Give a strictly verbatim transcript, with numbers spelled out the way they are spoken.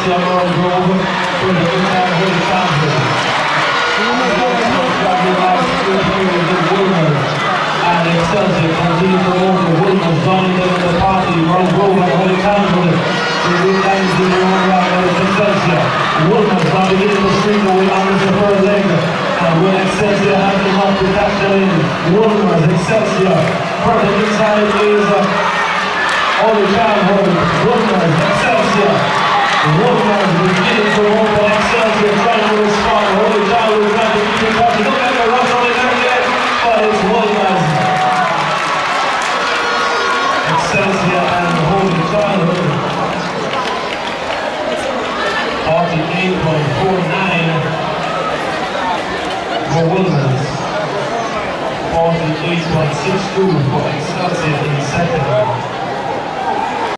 Excelsior Laurel Grove for the Midtown Holy Champion. And Excelsior continue to hold the Wilmers joining them in the party. Laurel Grove and Holy Champion. The good times in the own right now is Excelsior. Wilmers now beginning to string away on the third leg. And when Excelsior has them up to catch them in, Wilmers, Excelsior. Further inside is Holy Champion. Wilmers, Excelsior. Wilmers beginning to hold the Excelsior trying to respond. Holy Champion trying to keep it up. Look like a rush on the neck yet, but it's Wilmers. Excelsior and Holy Champion. forty-eight point four nine for Wilmers. forty-eight point six two for Excelsior.